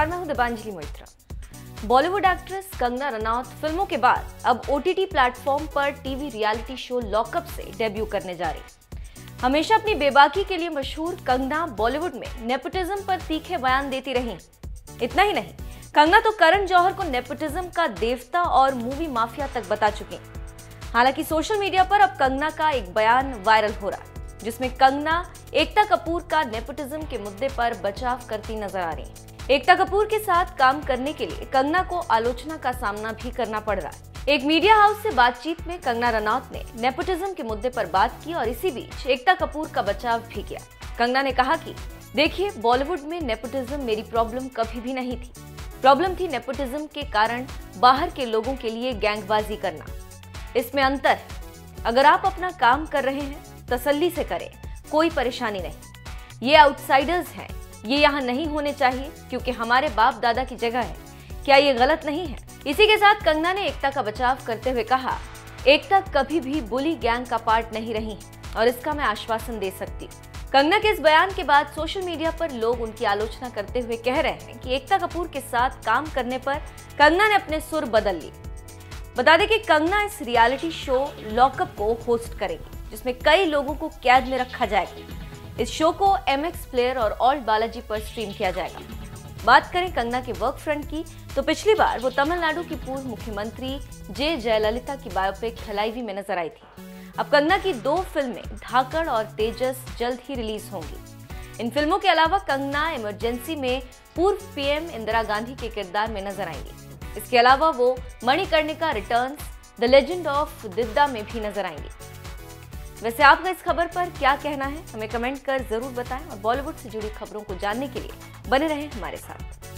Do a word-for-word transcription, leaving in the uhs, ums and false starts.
नमस्कार, मैं हूं दिबांजलि मोइत्रा। बॉलीवुड एक्ट्रेस कंगना रनौत फिल्मों के बाद अब ओटीटी प्लेटफॉर्म पर टीवी रियलिटी शो लॉकअप से डेब्यू करने जा रही। हमेशा अपनी बेबाकी के लिए मशहूर कंगना बॉलीवुड में नेपोटिज्म पर तीखे बयान देती रही। इतना ही नहीं, कंगना तो करण जौहर को नेपोटिज्म का देवता और मूवी माफिया तक बता चुकी। हालांकि सोशल मीडिया पर अब कंगना का एक बयान वायरल हो रहा है, जिसमें कंगना एकता कपूर का नेपोटिज्म के मुद्दे पर बचाव करती नजर आ रही है। एकता कपूर के साथ काम करने के लिए कंगना को आलोचना का सामना भी करना पड़ रहा है। एक मीडिया हाउस से बातचीत में कंगना रनौत ने नेपोटिज्म के मुद्दे पर बात की और इसी बीच एकता कपूर का बचाव भी किया। कंगना ने कहा कि देखिए, बॉलीवुड में नेपोटिज्म मेरी प्रॉब्लम कभी भी नहीं थी। प्रॉब्लम थी नेपोटिज्म के कारण बाहर के लोगों के लिए गैंगबाजी करना। इसमें अंतर है। अगर आप अपना काम कर रहे हैं, तसल्ली से करें, कोई परेशानी नहीं। ये आउटसाइडर्स हैं, ये यहाँ नहीं होने चाहिए क्योंकि हमारे बाप दादा की जगह है। क्या ये गलत नहीं है? इसी के साथ कंगना ने एकता का बचाव करते हुए कहा, एकता कभी भी बुली गैंग का पार्ट नहीं रही और इसका मैं आश्वासन दे सकती हूँ। कंगना के इस बयान के बाद सोशल मीडिया पर लोग उनकी आलोचना करते हुए कह रहे हैं कि एकता कपूर के साथ काम करने पर कंगना ने अपने सुर बदल लिए। बता दें कि कंगना इस रियलिटी शो लॉकअप को होस्ट करेंगी, जिसमें कई लोगों को कैद में रखा जाएगा। इस शो को एम एक्स प्लेयर और ऑल्ट बालाजी पर स्ट्रीम किया जाएगा। बात करें कंगना के वर्क फ्रंट की, तो पिछली बार वो तमिलनाडु की पूर्व मुख्यमंत्री जे जयललिता की बायोपिक थलाइवी में नजर आई थी। अब कंगना की दो फिल्में धाकड़ और तेजस जल्द ही रिलीज होंगी। इन फिल्मों के अलावा कंगना इमरजेंसी में पूर्व पीएम इंदिरा गांधी के किरदार में नजर आएंगी। इसके अलावा वो Manikarnika returns, the legend of Didda में भी नजर आएंगी। वैसे आपका इस खबर पर क्या कहना है, हमें कमेंट कर जरूर बताएं और बॉलीवुड से जुड़ी खबरों को जानने के लिए बने रहें हमारे साथ।